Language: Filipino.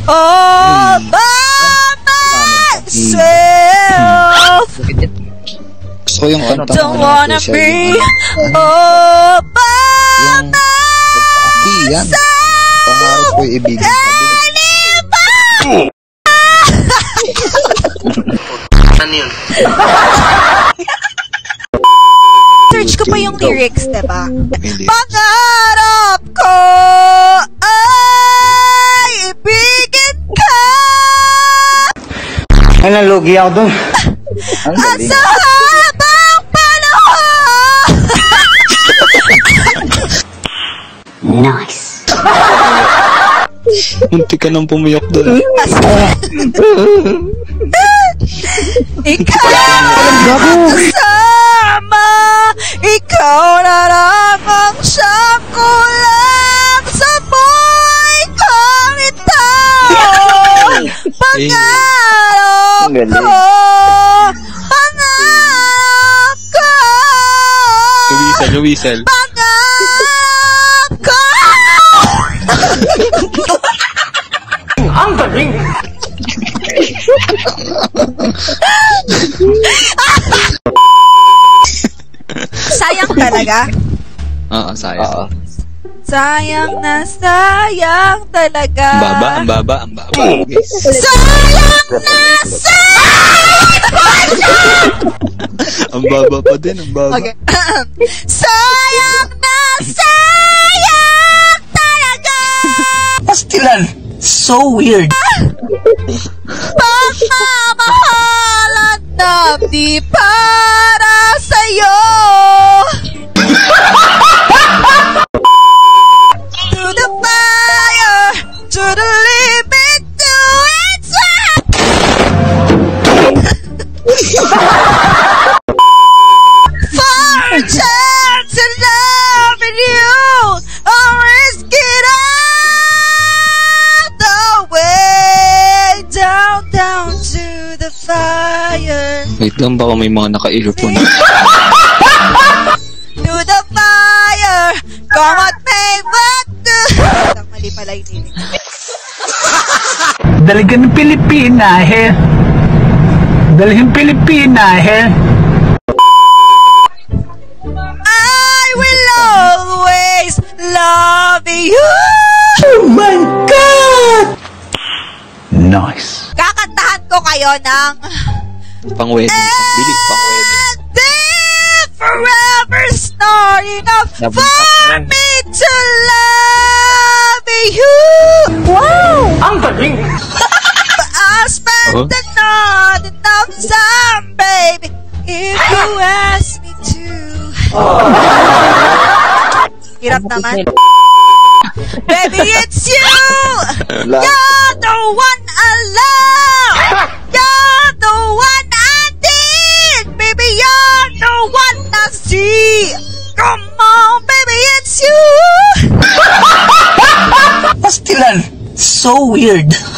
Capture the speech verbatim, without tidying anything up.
all by myself. Gusto ko yung kanta. Don't wanna be all by myself. Pangarap ko yung ibigin. Ano yun? Search ko pa yung lyrics, diba? Hindi. Pangarap ko ay ibigin ka. Ay, nalugi ako dun. At sa habang panahon. Nice. Munti ka nang pumiyok doon. Ikaw kasama, ikaw na lang ang siyang kulang sa buhay kong ito. Pangarap ko, pangarap ko, Luwisel, luwisel. pangarap ko. Ang galing! Sayang talaga. Oo, sayang. Sayang na sayang talaga. Ang baba, ang baba, ang baba. Guys. Sayang na sayang. Ang baba pa din, ang baba. Okay. Sayang na sayang talaga. Pastilan! So weird! Pagmamahalan na di para sa'yo. To the fire, to the limit, to its for a chance to love you, I'll risk it all the way down, down to the fire. Wait lang, baka may mga naka-earphone. To the fire, come what may but do. Mali pala yung tinig. Daligan ng Pilipina, he. Daligan Pilipina, he. I will always love you. Oh my God! Nice. Kakantahan ko kayo ng Pang-wedding. Bili, pang-wedding. And then forever starting up for me to love you. Wow! Ang galing! I'll spend Oh. the night enough time, baby, if you ask me to. Hirap naman. Baby, it's you! You're the one I love! You're the one I need! Baby, you're the one I see! Come on, baby, it's you! Pastilan! So weird!